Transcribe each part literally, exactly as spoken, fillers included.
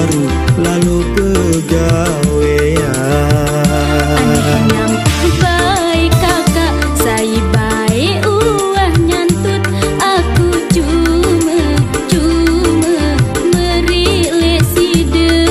baru lalu pegawean. Baik kakak, saya baik uah nyantut. Aku cuma, cuma merilik sida.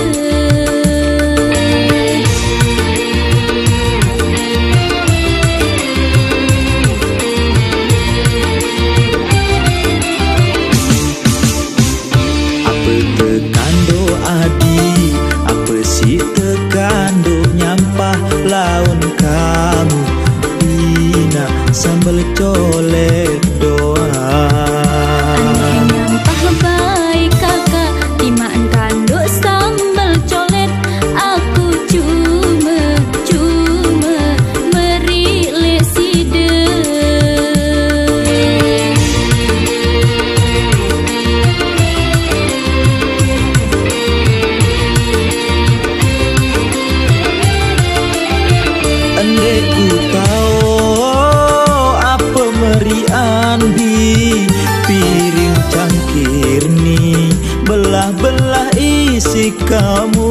Apa tekando adi, apa si tekando nyampah laun kamu. Ina sambal colek doang. Nyampah baik kakak, timaan kanduk sambal colet. Aku cuma, cuma merilik sida. Andai ku tahu apa merian bi piring cangkir ni belah-belah isi kamu.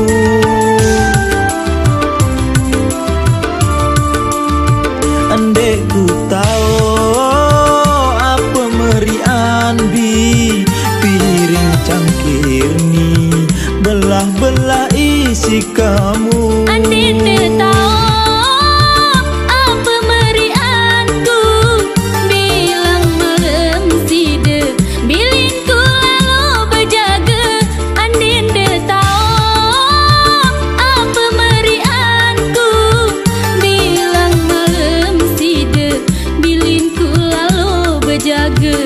Andai ku tahu apa merian bi piring cangkir ni belah-belah isi kamu. Andai dia tahu apa merianku, bilang malam sida, bilinku lalu berjaga. Andai dia tahu apa merianku, bilang malam sida, bilinku lalu berjaga.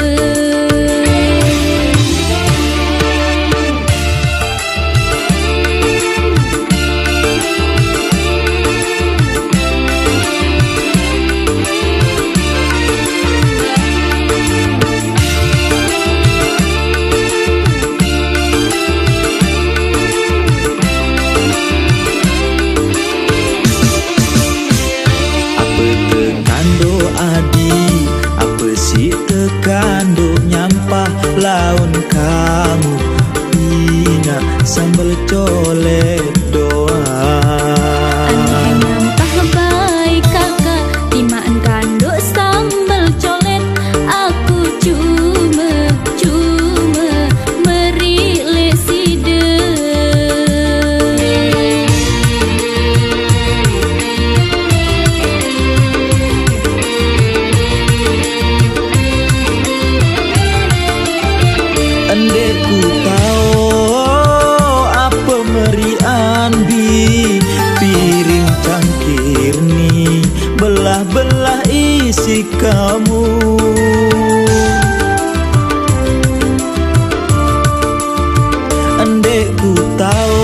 Tekando adi, apa si tekando nyampah laun kamu. Ina sambal colek doang. Nyampah baik kakak, timaan kanduk sambal colet. Aku cuma, cuma merilik sida. Andai ku tahu apa merian bi piring cangkir ni belah-belah isi kamu. Andai ku tahu